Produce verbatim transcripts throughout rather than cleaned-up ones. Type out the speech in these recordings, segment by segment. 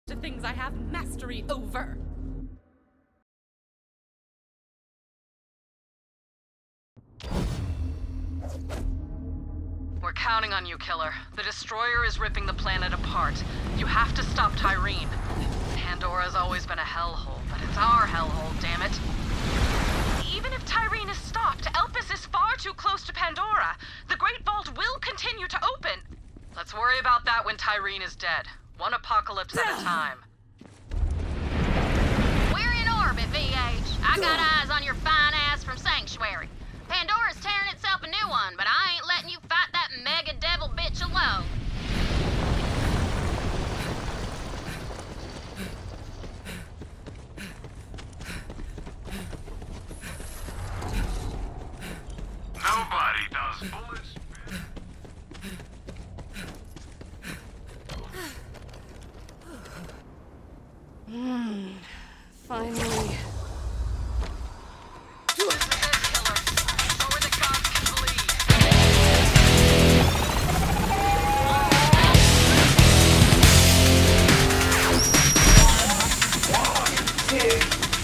to things I have mastery over. We're counting on you, Killer. The Destroyer is ripping the planet apart. You have to stop Tyrene. Pandora's always been a hellhole, but it's our hellhole, damn it. Even if Tyrene is stopped, Elpis is far too close to Pandora. The Great Vault will continue to open. Let's worry about that when Tyrene is dead. One apocalypse at a time. We're in orbit, V H. I got eyes on your fine ass from Sanctuary. Pandora's tearing itself a new one, but I ain't letting you fight that mega devil bitch alone. Nobody does bullets. Hmm. Finally. This is it, Killer. Show her the gods can bleed. Two,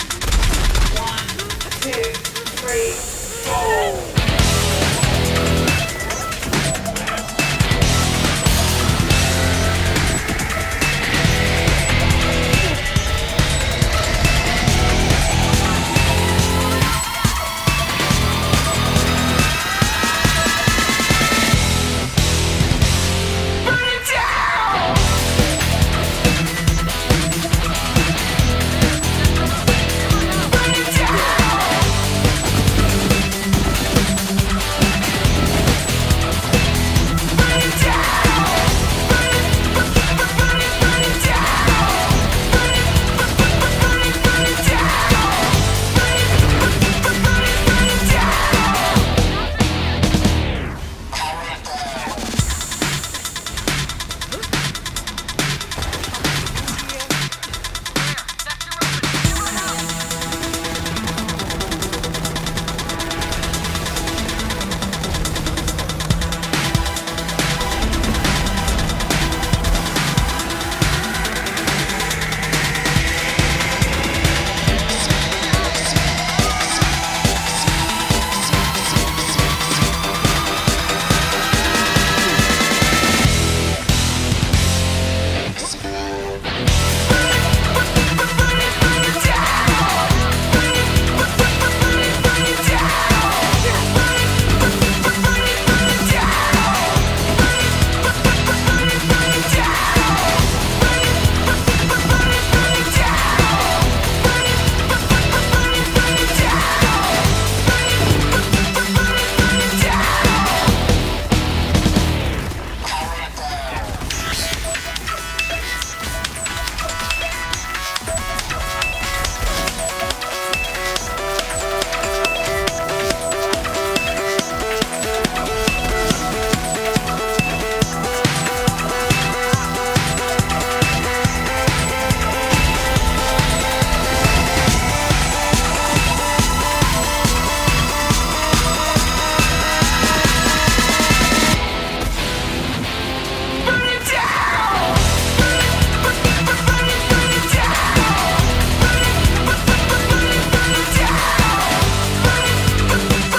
one, two, three, four.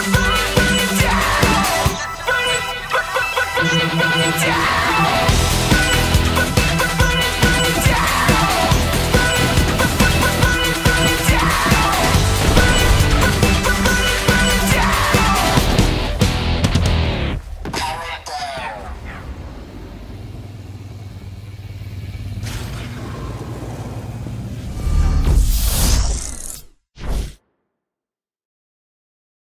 Down!